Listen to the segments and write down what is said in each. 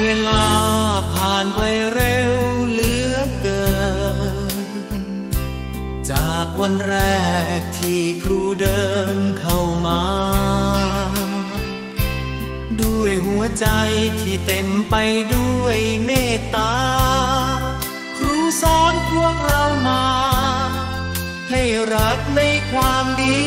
ลาผ่านไปเร็วเหลือเกินจากวันแรกที่ครูเดินเข้ามาด้วยหัวใจที่เต็มไปด้วยเมตตาครูสอนพวกเรามาให้รักในความดี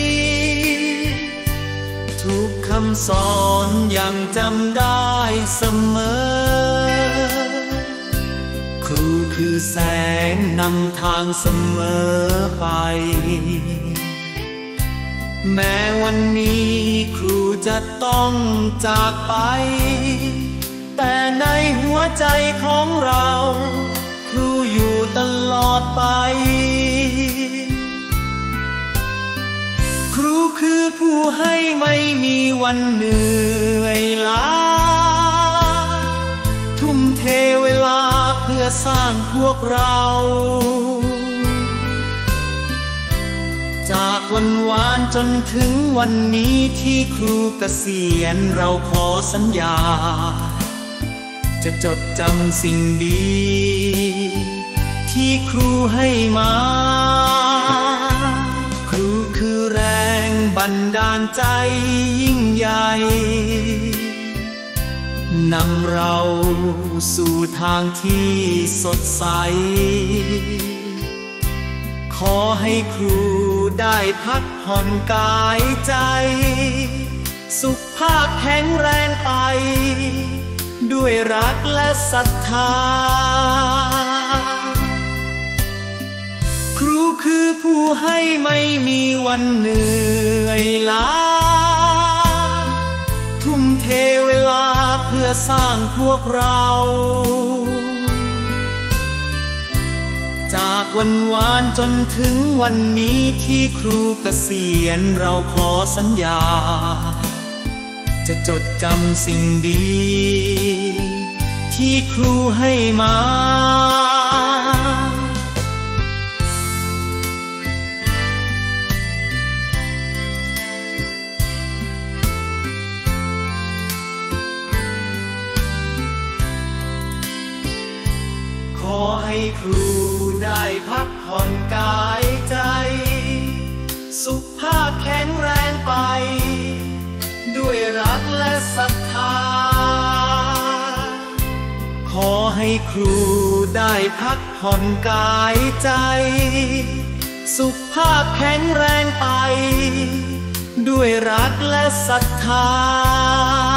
ทุกคำสอนยังจำได้เสมอครูคือแสงนำทางเสมอไปแม้วันนี้ครูจะต้องจากไปแต่ในหัวใจของเราครูอยู่ตลอดไปครูคือผู้ให้ไม่มีวันเหนื่อยล้าทุ่มเทเวลาเพื่อสร้างพวกเราจากวันวานจนถึงวันนี้ที่ครูเกษียณเราขอสัญญาจะจดจำสิ่งดีที่ครูให้มาครูคือแรงบันดาลใจยิ่งใหญ่นำเราสู่ทางที่สดใสขอให้ครูได้พักผ่อนกายใจสุขภาพแข็งแรงไปด้วยรักและศรัทธาครูคือผู้ให้ไม่มีวันเหนื่อยล้าทุ่มเทเวลาเพื่อสร้างพวกเราจากวันวานจนถึงวันนี้ที่ครูเกษียณเราขอสัญญาจะจดจำสิ่งดีที่ครูให้มาขอให้ครูได้พักผ่อนกายใจสุขภาพแข็งแรงไปด้วยรักและศรัทธาขอให้ครูได้พักผ่อนกายใจสุขภาพแข็งแรงไปด้วยรักและศรัทธา